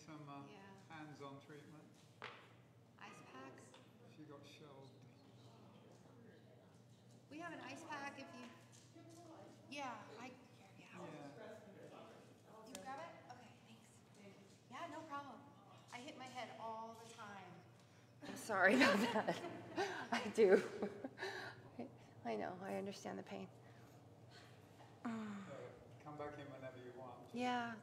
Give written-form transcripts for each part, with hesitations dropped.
some hands-on treatment. Ice pack? She got shelved. We have an ice pack if you... Yeah, You grab it? Okay, thanks. Yeah, no problem. I hit my head all the time. I'm sorry about that. I do. I know, I understand the pain. Come back in whenever you want. Yeah.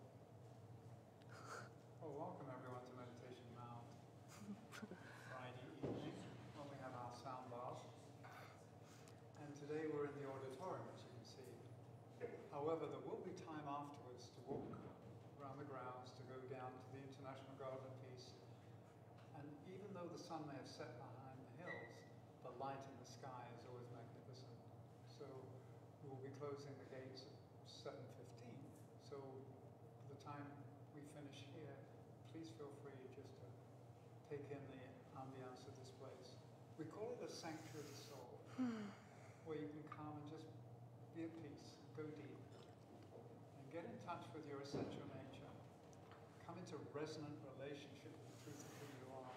Well, welcome everyone to Meditation Mount. Friday evening when we have our sound bath. And today we're in the auditorium, as you can see. However, there will be time afterwards to walk around the grounds, to go down to the International Garden piece. And even though the sun may have set behind the hills, the light in the sky is always magnificent. So we'll be closing the gates at 7:15. So by the time we finish here, please feel free just to take in the ambience of this place. We call it a sanctuary of the soul, where you can come and just be at peace, go deep, and get in touch with your essential nature. Come into resonant relationship with the truth of who you are.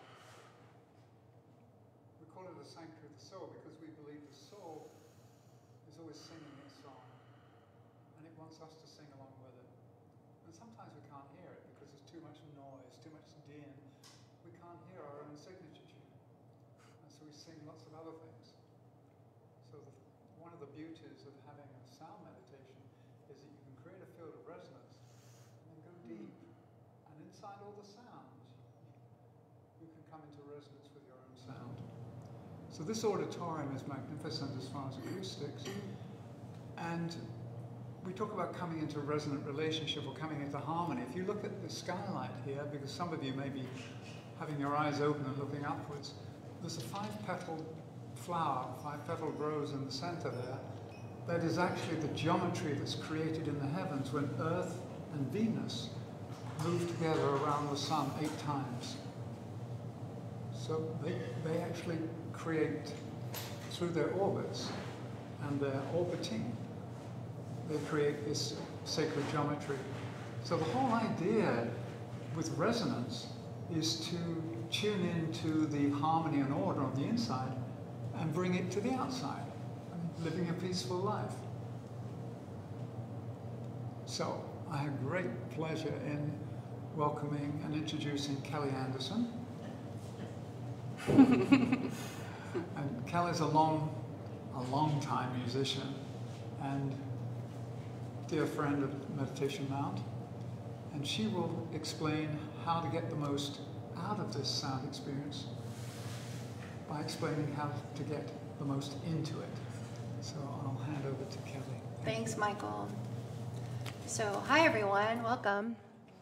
We call it a sanctuary of the soul because we believe the soul is always singing its song, and it wants us to sing along with it. And sometimes we can't hear it because there's too much noise, too much din. We can't hear our own signature tune, and so we sing lots of other things. So one of the beauties of having a sound meditation is that you can create a field of resonance and then go deep. And inside all the sounds, you can come into resonance with your own sound. So this auditorium is magnificent as far as acoustics. And we talk about coming into resonant relationship or coming into harmony. If you look at the skylight here, because some of you may be having your eyes open and looking upwards, there's a 5-petaled flower, 5-petaled rose in the center there. That is actually the geometry that's created in the heavens when Earth and Venus move together around the sun 8 times. So they actually create, through their orbits and their orbiting, they create this sacred geometry. So the whole idea with resonance is to tune into the harmony and order on the inside and bring it to the outside, living a peaceful life. So I have great pleasure in welcoming and introducing Kelly Anderson. And Kelly's a long time musician and dear friend of Meditation Mount. And she will explain how to get the most out of this sound experience by explaining how to get the most into it. So I'll hand over to Kelly. Thanks, Michael. So, hi everyone, welcome.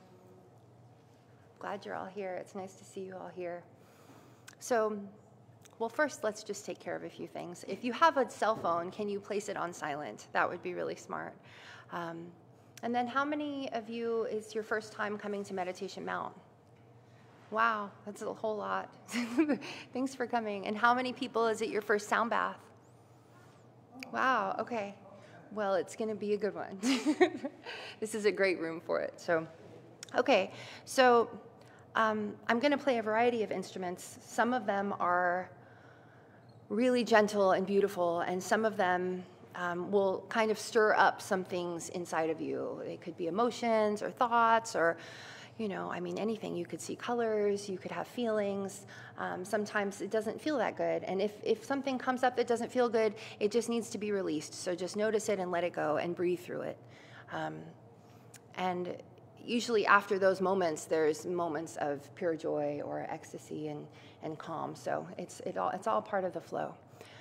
Glad you're all here. It's nice to see you all here. So, well, first, let's just take care of a few things. If you have a cell phone, can you place it on silent? That would be really smart. And then how many of you is your first time coming to Meditation Mount? Wow, that's a whole lot. Thanks for coming. And how many people is it your first sound bath? Wow, okay. Well, it's going to be a good one. This is a great room for it. So, okay, so I'm going to play a variety of instruments. Some of them are really gentle and beautiful, and some of them will kind of stir up some things inside of you. They could be emotions or thoughts or, you know, I mean, anything. You could see colors, you could have feelings. Sometimes it doesn't feel that good. And if something comes up that doesn't feel good, it just needs to be released. So just notice it and let it go and breathe through it. And usually after those moments, there's moments of pure joy or ecstasy and calm. So it's all part of the flow.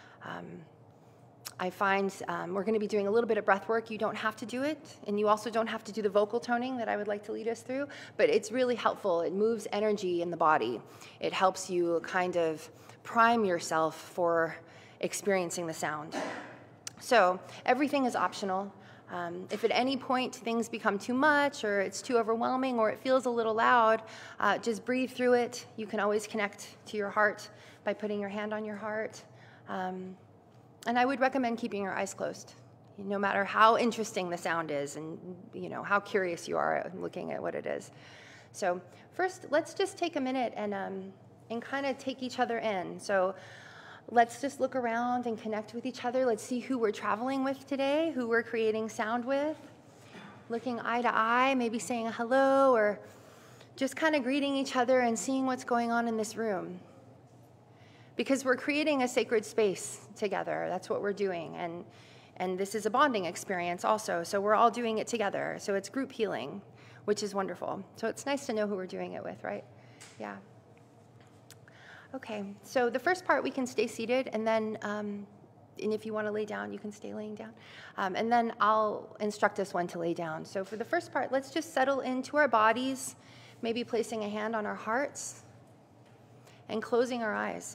I find we're going to be doing a little bit of breath work. You don't have to do it, and you also don't have to do the vocal toning that I would like to lead us through, but it's really helpful. It moves energy in the body. It helps you kind of prime yourself for experiencing the sound. So everything is optional. If at any point things become too much or it's too overwhelming or it feels a little loud, just breathe through it. You can always connect to your heart by putting your hand on your heart. And I would recommend keeping your eyes closed, no matter how interesting the sound is and, you know, how curious you are looking at what it is. So first, let's just take a minute and kind of take each other in. So let's just look around and connect with each other. Let's see who we're traveling with today, who we're creating sound with. Looking eye to eye, maybe saying hello, or just kind of greeting each other and seeing what's going on in this room. Because we're creating a sacred space together. That's what we're doing. And this is a bonding experience also. So we're all doing it together. So it's group healing, which is wonderful. So it's nice to know who we're doing it with, right? Yeah. Okay. So the first part, we can stay seated, and then and if you want to lay down, you can stay laying down. And then I'll instruct us when to lay down. So for the first part, let's just settle into our bodies, maybe placing a hand on our hearts and closing our eyes.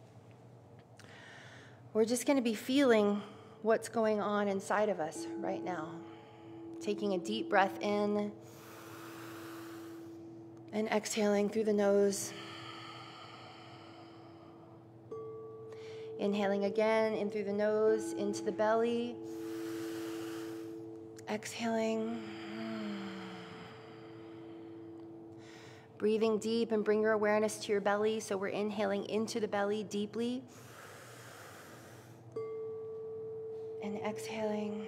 We're just going to be feeling what's going on inside of us right now. Taking a deep breath in and exhaling through the nose. Inhaling again in through the nose, into the belly. Exhaling. Breathing deep and bring your awareness to your belly. So we're inhaling into the belly deeply. And exhaling.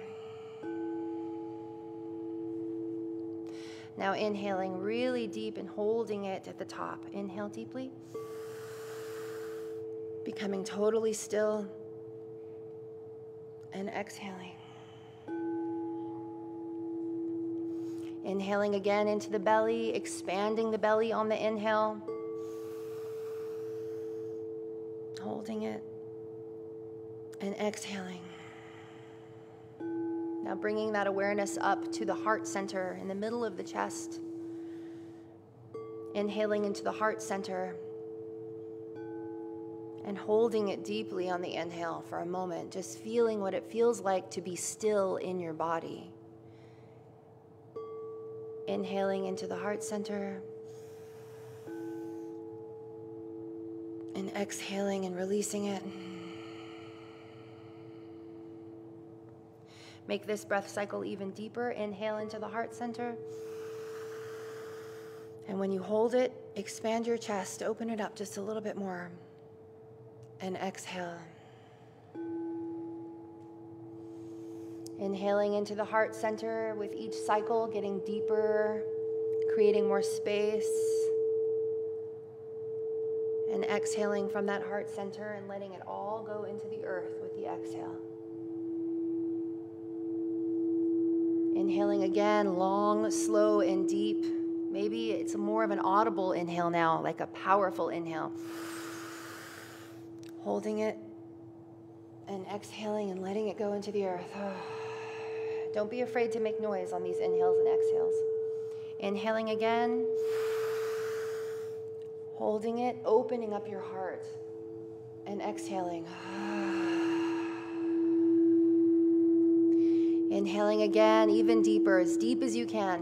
Now inhaling really deep and holding it at the top. Inhale deeply. Becoming totally still. And exhaling. Inhaling again into the belly, expanding the belly on the inhale. Holding it. And exhaling. Now bringing that awareness up to the heart center in the middle of the chest. Inhaling into the heart center and holding it deeply on the inhale for a moment, just feeling what it feels like to be still in your body. Inhaling into the heart center and exhaling and releasing it. Make this breath cycle even deeper. Inhale into the heart center. And when you hold it, expand your chest, open it up just a little bit more. And exhale. Inhaling into the heart center with each cycle, getting deeper, creating more space. And exhaling from that heart center and letting it all go into the earth with the exhale. Inhaling again, long, slow, and deep. Maybe it's more of an audible inhale now, like a powerful inhale. Holding it and exhaling and letting it go into the earth. Don't be afraid to make noise on these inhales and exhales. Inhaling again. Holding it, opening up your heart. And exhaling. Inhaling again, even deeper, as deep as you can.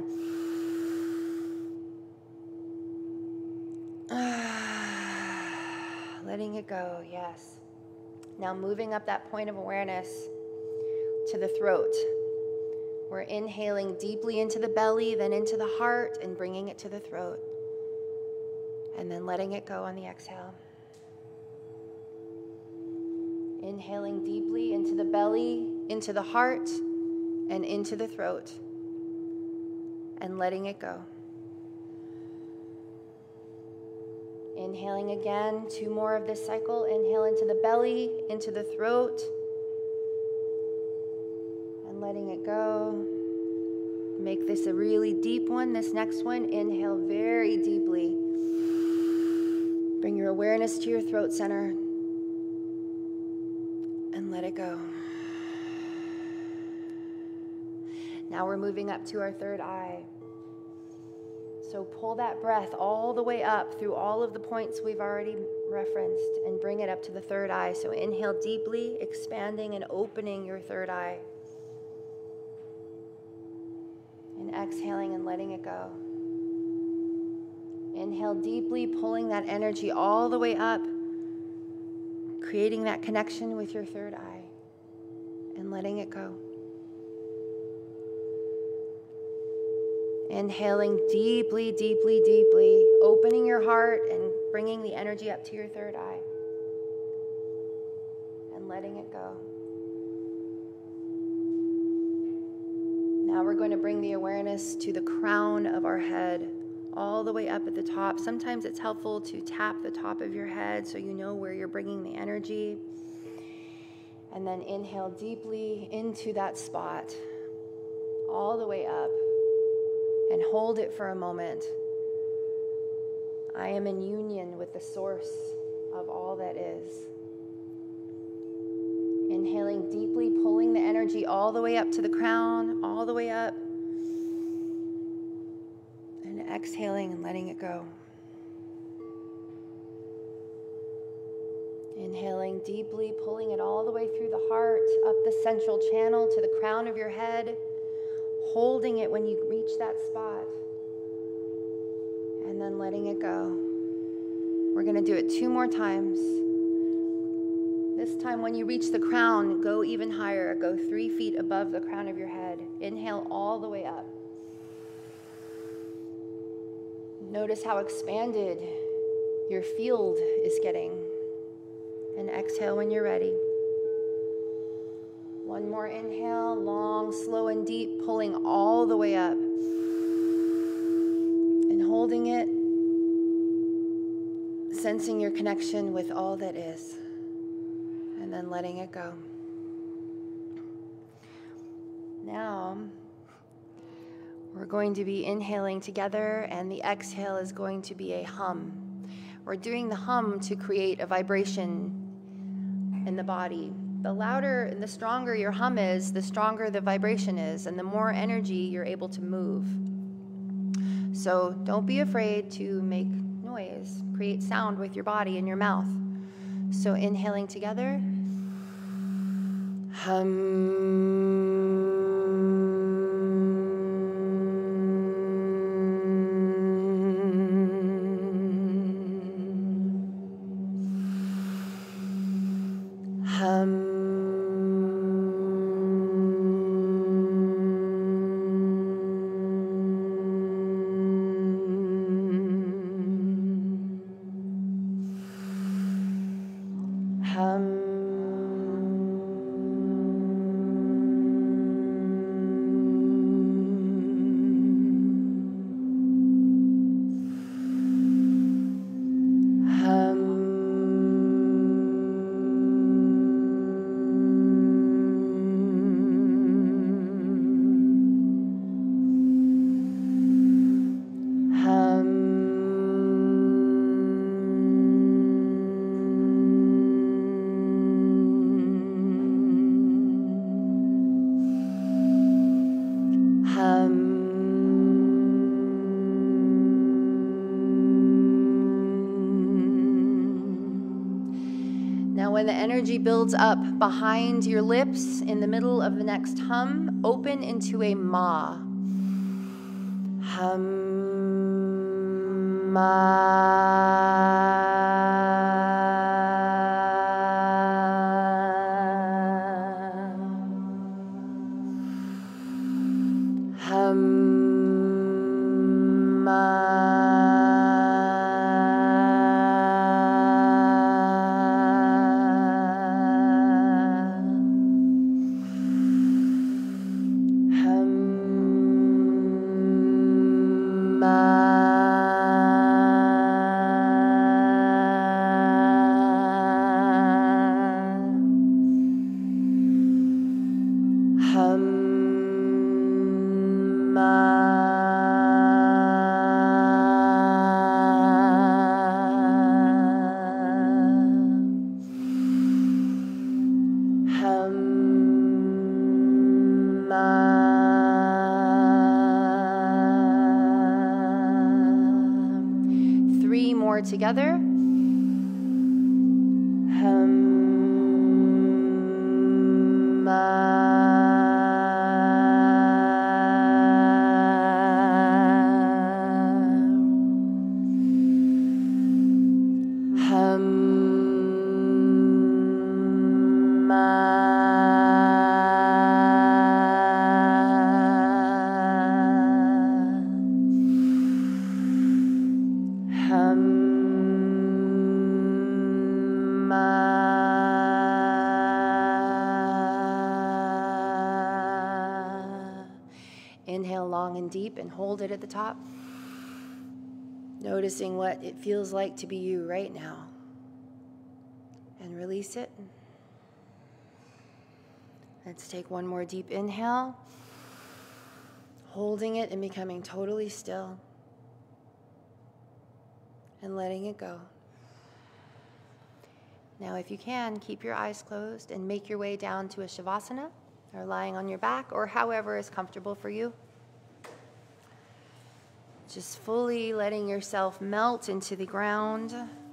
Letting it go, yes. Now moving up that point of awareness to the throat. We're inhaling deeply into the belly, then into the heart, and bringing it to the throat. And then letting it go on the exhale. Inhaling deeply into the belly, into the heart, and into the throat, and letting it go. Inhaling again, 2 more of this cycle. Inhale into the belly, into the throat, and letting it go. Make this a really deep one, this next one. Inhale very deeply. Bring your awareness to your throat center, and let it go. Now we're moving up to our third eye. So pull that breath all the way up through all of the points we've already referenced and bring it up to the third eye. So inhale deeply, expanding and opening your third eye. And exhaling and letting it go. Inhale deeply, pulling that energy all the way up, creating that connection with your third eye, and letting it go. Inhaling deeply, deeply, deeply, opening your heart and bringing the energy up to your third eye. And letting it go. Now we're going to bring the awareness to the crown of our head, all the way up at the top. Sometimes it's helpful to tap the top of your head so you know where you're bringing the energy. And then inhale deeply into that spot, all the way up, and hold it for a moment. I am in union with the source of all that is. Inhaling deeply, pulling the energy all the way up to the crown, all the way up. And exhaling and letting it go. Inhaling deeply, pulling it all the way through the heart, up the central channel to the crown of your head, holding it when you reach that spot, and then letting it go. We're going to do it 2 more times. This time when you reach the crown, go even higher. Go 3 feet above the crown of your head. Inhale all the way up. Notice how expanded your field is getting. And exhale when you're ready. 1 more inhale, long, slow, and deep, pulling all the way up. And holding it, sensing your connection with all that is. And then letting it go. Now, we're going to be inhaling together, and the exhale is going to be a hum. We're doing the hum to create a vibration in the body. The louder and the stronger your hum is, the stronger the vibration is, and the more energy you're able to move. So don't be afraid to make noise, create sound with your body and your mouth. So inhaling together. When the energy builds up behind your lips in the middle of the next hum, open into a ma. Hum, ma. Hum, ma. Together. Hum, ma. Hum, ma. long and deep, and hold it at the top. Noticing what it feels like to be you right now. And release it. Let's take one more deep inhale. Holding it and becoming totally still. And letting it go. Now, if you can, keep your eyes closed and make your way down to a Shavasana, or lying on your back, or however is comfortable for you. Just fully letting yourself melt into the ground.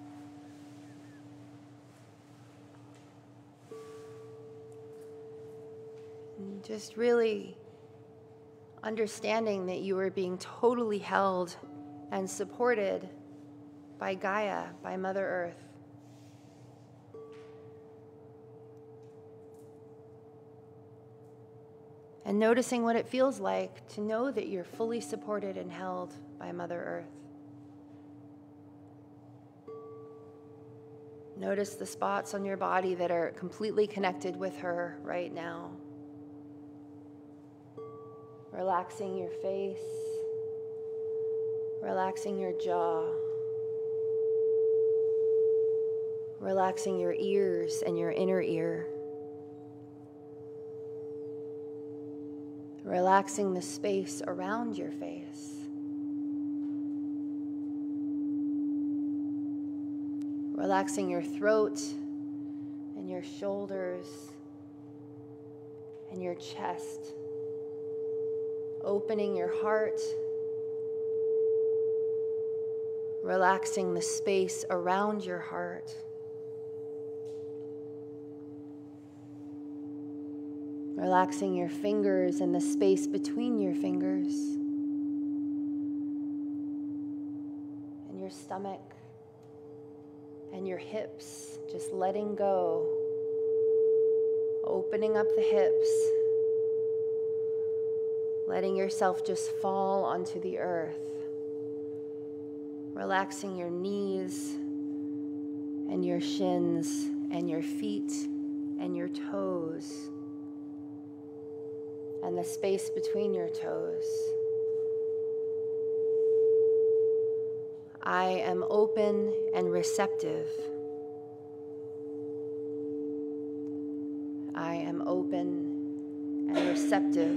And just really understanding that you are being totally held and supported by Gaia, by Mother Earth. And noticing what it feels like to know that you're fully supported and held by Mother Earth. Notice the spots on your body that are completely connected with her right now. Relaxing your face, relaxing your jaw, relaxing your ears and your inner ear. Relaxing the space around your face. Relaxing your throat and your shoulders and your chest. Opening your heart. Relaxing the space around your heart. Relaxing your fingers and the space between your fingers. And your stomach. And your hips. Just letting go. Opening up the hips. Letting yourself just fall onto the earth. Relaxing your knees. And your shins. And your feet. And your toes. And the space between your toes. I am open and receptive. I am open and receptive.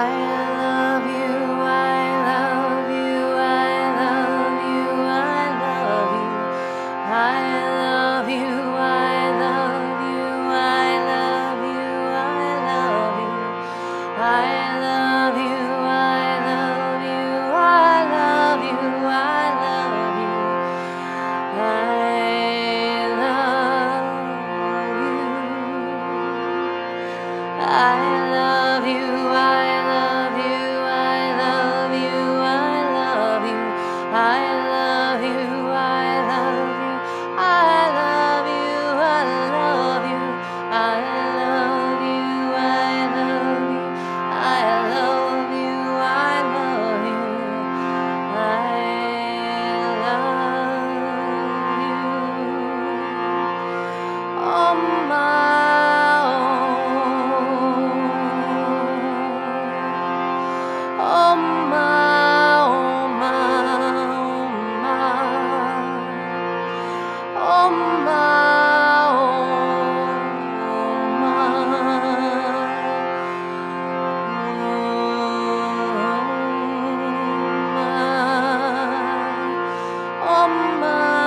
love you, I love you, I love you, I love you. I love you, I love you, I love you, I love you. I love you, I love you, I love you, I love you. I love you, I love you, I love you, I love you. I love you, I love you, I love you, I love you. I love you, I love you, I love you, I love you. Oh my, oh my, oh my, oh my, oh my.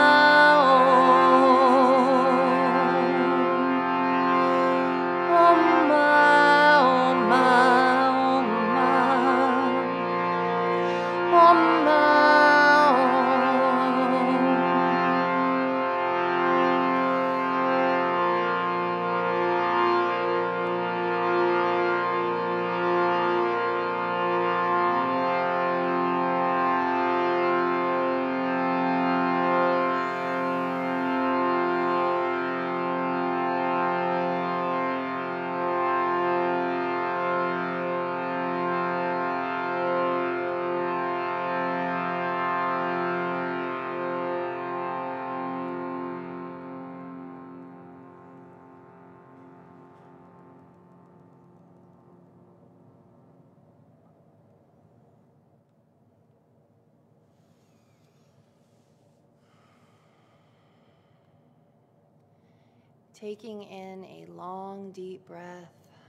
Taking in a long, deep breath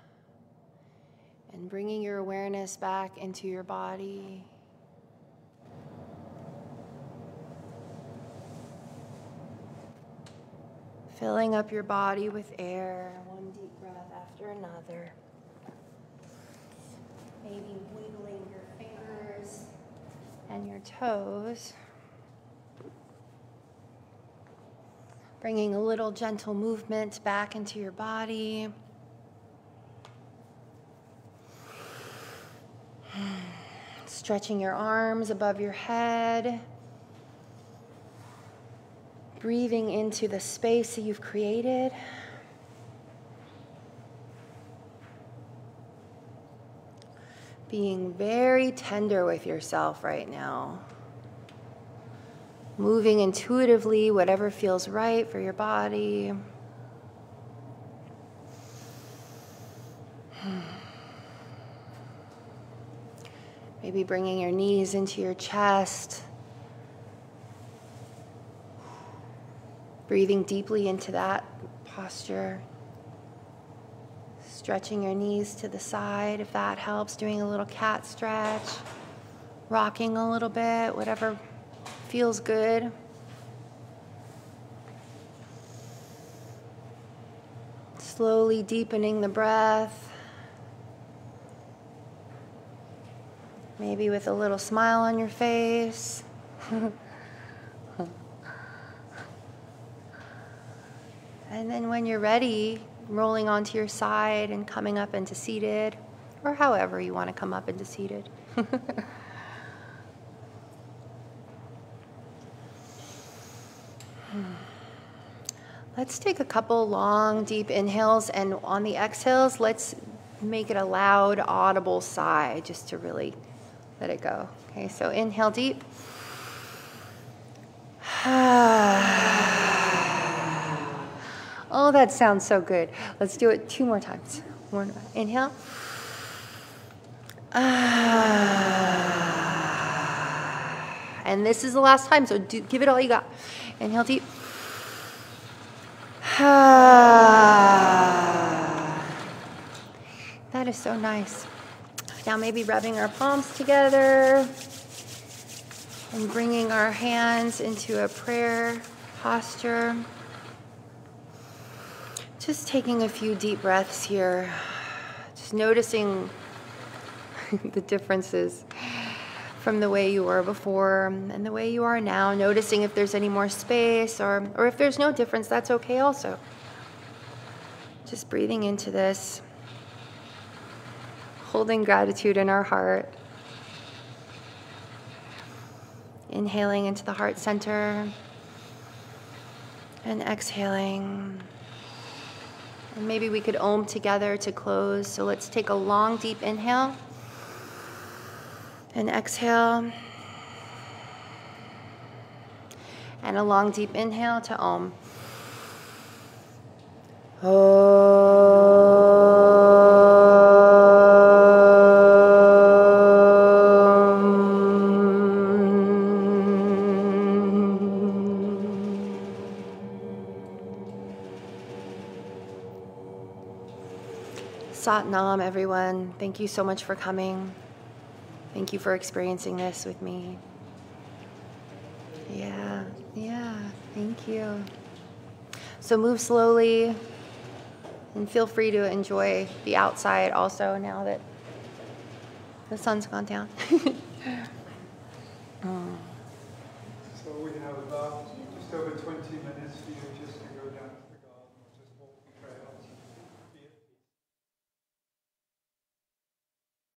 and bringing your awareness back into your body. Filling up your body with air, one deep breath after another. Maybe wiggling your fingers and your toes. Bringing a little gentle movement back into your body. Stretching your arms above your head. Breathing into the space that you've created. Being very tender with yourself right now. Moving intuitively, whatever feels right for your body. Maybe bringing your knees into your chest. Breathing deeply into that posture. Stretching your knees to the side if that helps. Doing a little cat stretch. Rocking a little bit, whatever feels good. Slowly deepening the breath. Maybe with a little smile on your face. And then when you're ready, rolling onto your side and coming up into seated, or however you want to come up into seated. Let's take a couple long, deep inhales, and on the exhales, let's make it a loud, audible sigh, just to really let it go. Okay, so inhale deep. Oh, that sounds so good. Let's do it 2 more times. One, inhale. And this is the last time, so give it all you got. Inhale deep. That is so nice. Now maybe rubbing our palms together and bringing our hands into a prayer posture. Just taking a few deep breaths here. Just noticing the differences from the way you were before and the way you are now. Noticing if there's any more space or if there's no difference, that's okay also. Just breathing into this. Holding gratitude in our heart. Inhaling into the heart center. And exhaling. And maybe we could Om together to close. So let's take a long, deep inhale. And exhale. And a long, deep inhale to Om. Sat Nam, everyone. Thank you so much for coming. Thank you for experiencing this with me. Yeah, thank you. So move slowly and feel free to enjoy the outside also now that the sun's gone down. So we have about just over 20 minutes.